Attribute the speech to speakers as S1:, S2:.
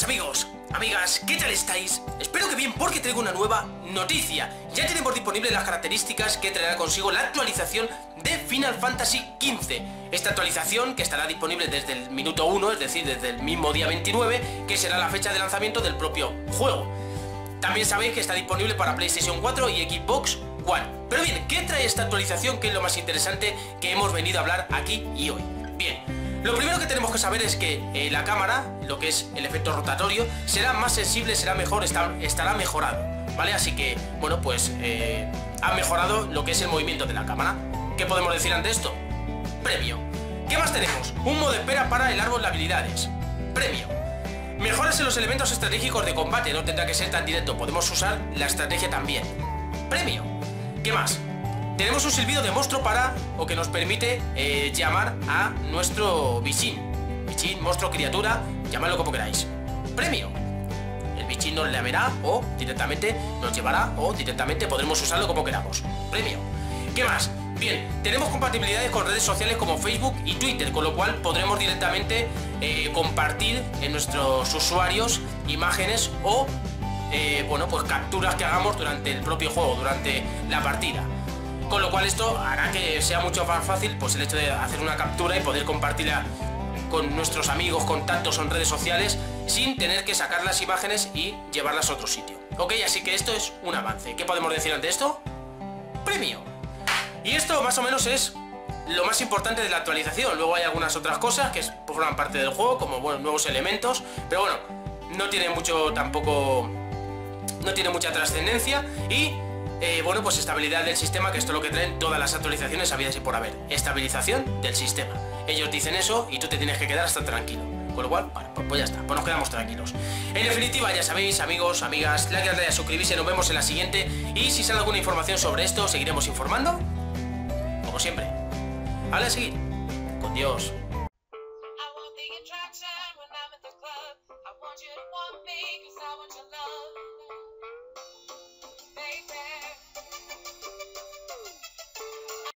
S1: buenas amigos, amigas, ¿qué tal estáis? Espero que bien porque traigo una nueva noticia. Ya tenemos disponibles las características que traerá consigo la actualización de Final Fantasy XV. Esta actualización que estará disponible desde el minuto 1, es decir, desde el mismo día 29, que será la fecha de lanzamiento del propio juego. También sabéis que está disponible para PlayStation 4 y Xbox One. Pero bien, ¿qué trae esta actualización? Que es lo más interesante que hemos venido a hablar aquí y hoy. Bien. Lo primero que tenemos que saber es que la cámara, lo que es el efecto rotatorio, será más sensible, será mejor, estará mejorado, ¿vale? Así que, bueno, pues ha mejorado lo que es el movimiento de la cámara. ¿Qué podemos decir ante esto? Premio. ¿Qué más tenemos? Un modo espera para el árbol de habilidades. Premio. Mejoras en los elementos estratégicos de combate, no tendrá que ser tan directo, podemos usar la estrategia también. Premio. ¿Qué más? Tenemos un silbido de monstruo o que nos permite llamar a nuestro bichín. Bichín, monstruo, criatura, llamadlo como queráis. Premio. El bichín nos le verá o directamente nos llevará o directamente podremos usarlo como queramos. Premio. ¿Qué más? Bien, tenemos compatibilidades con redes sociales como Facebook y Twitter, con lo cual podremos directamente compartir en nuestros usuarios imágenes o bueno, pues capturas que hagamos durante el propio juego, durante la partida. Con lo cual esto hará que sea mucho más fácil pues el hecho de hacer una captura y poder compartirla con nuestros amigos, contactos o en redes sociales sin tener que sacar las imágenes y llevarlas a otro sitio. Ok, así que esto es un avance. ¿Qué podemos decir ante esto? Premio. Y esto más o menos es lo más importante de la actualización. Luego hay algunas otras cosas que forman parte del juego, como bueno, nuevos elementos, pero bueno, no tiene mucho tampoco, no tiene mucha trascendencia y bueno, pues estabilidad del sistema, que esto es lo que traen todas las actualizaciones habidas y por haber. Estabilización del sistema. Ellos dicen eso y tú te tienes que quedar hasta tranquilo. Con lo cual, bueno, pues ya está, pues nos quedamos tranquilos. En definitiva, ya sabéis, amigos, amigas, like al like, suscribirse, nos vemos en la siguiente. Y si sale alguna información sobre esto, seguiremos informando, como siempre. A seguir. Con Dios.
S2: I want the attraction when I'm at the club. I want you to want me, 'cause I want your love.